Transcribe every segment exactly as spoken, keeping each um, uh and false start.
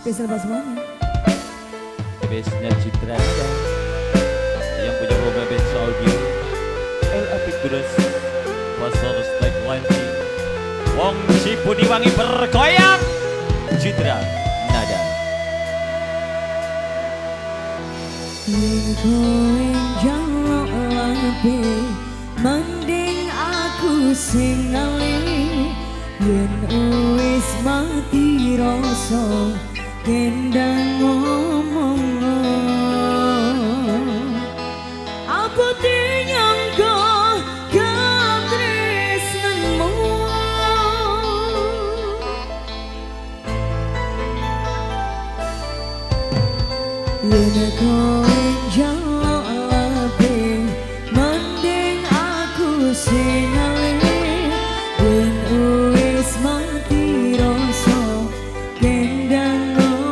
Spesial buat semuanya. Base-nya Citra Nada yang punya program base audio El Apik Gurus Pastor Stack Lanci Wong Cipudi Wangi bergoyang Citra Nada. Kowe njaluk lebih mending aku sing ngalih yen wis mati rasa kendang ngomong apa dinyangka katresnanmu yen kowe njaluk lebih mending aku sing ngalih yen wis mati rasa kendang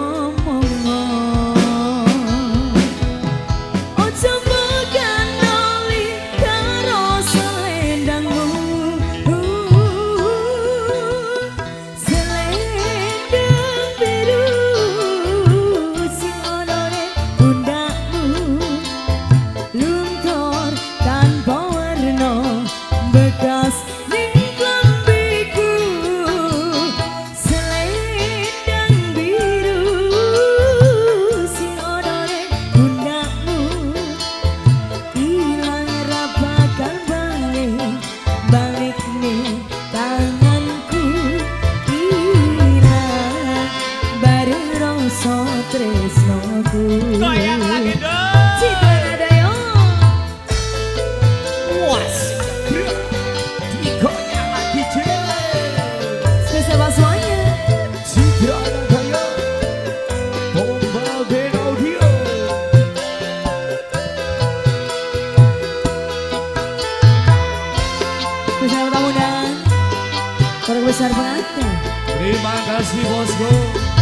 goyang lagi dong. Citra Nada yo. Was bro, digoyang lagi cuy. Spesial buat semuanya. Citra Nada yo. Bomba band audio. Spesial buat tamu dan keluarga besar pengantin. Terima kasih bosku.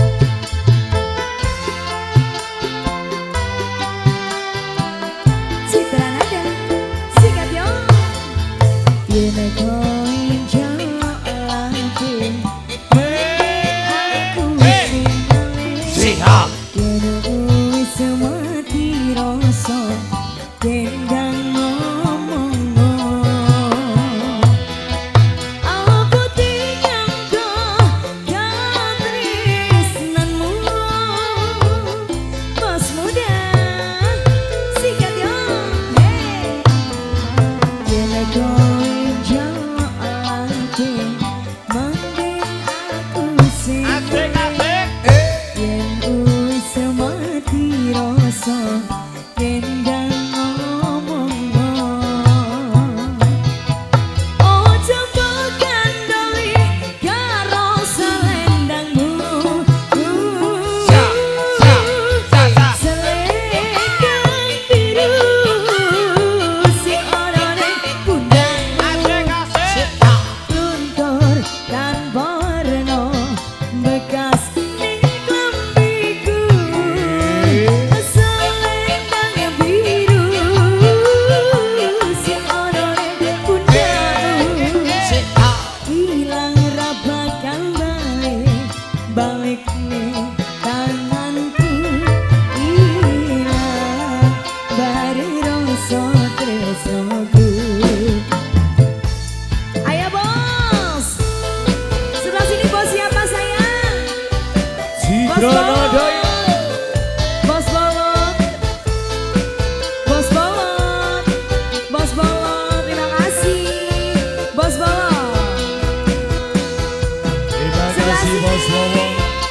Bos Bolot, Bos Bolot, Bos Bolot, terima kasih, Bos Bolot. Terima kasih Bos Bolot.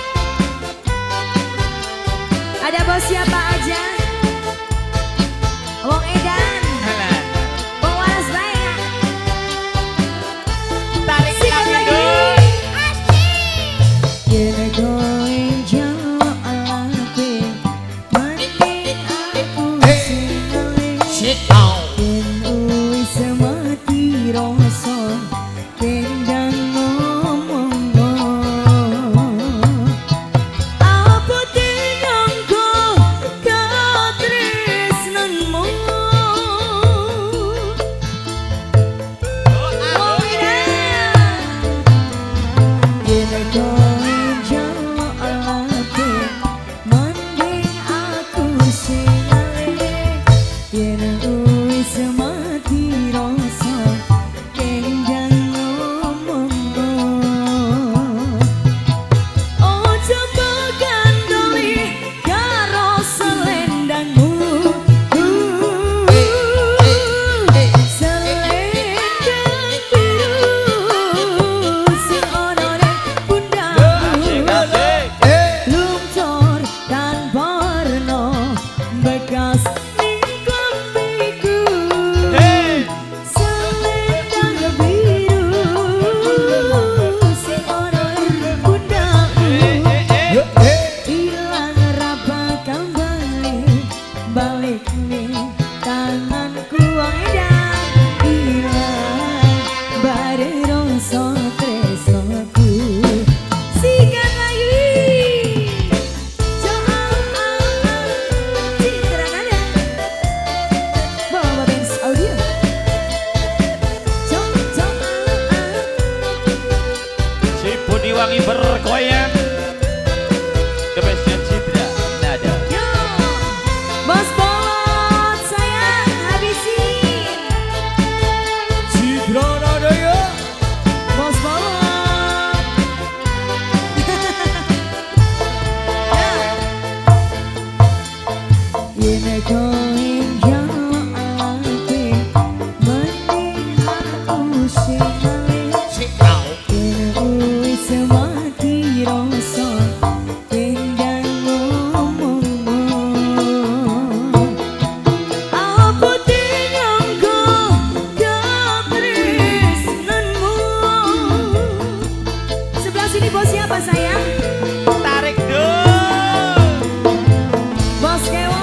Ada bos siapa aja? Wong Edan, Wong Waras Baya. Tarik lagi dong. wangi bergoyang. The bestnya Citra Nada. Yo, Bos Bolot sayang habisin. Citra Nada ya. Bos Bolot. Yene koin jalo ape mending aku sekali. Yene uis mati rasa tinggal ngomong. Aku tinggal kau tresnanmu. Sebelah sini bos siapa sayang? Tarik dong. Bos Kewo.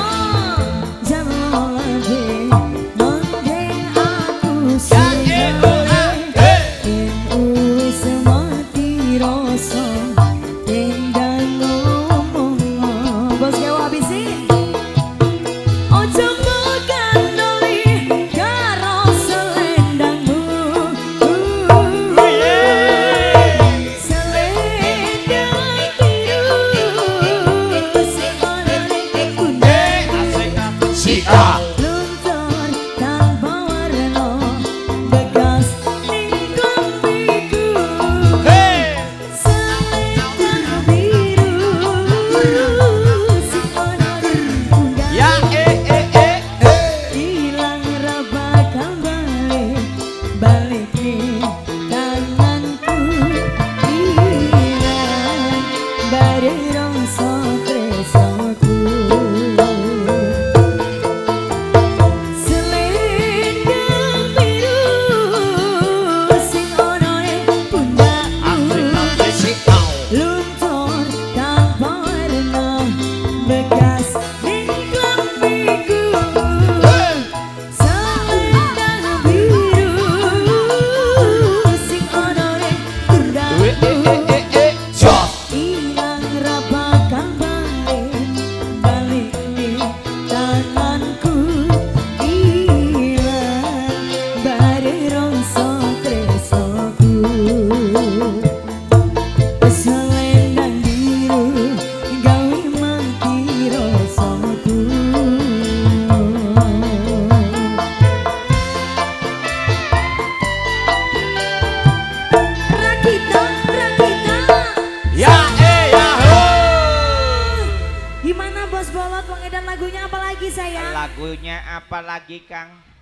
Gimana Bos Bolot, pengedan lagunya apa lagi sayang? Lagunya apa lagi Kang?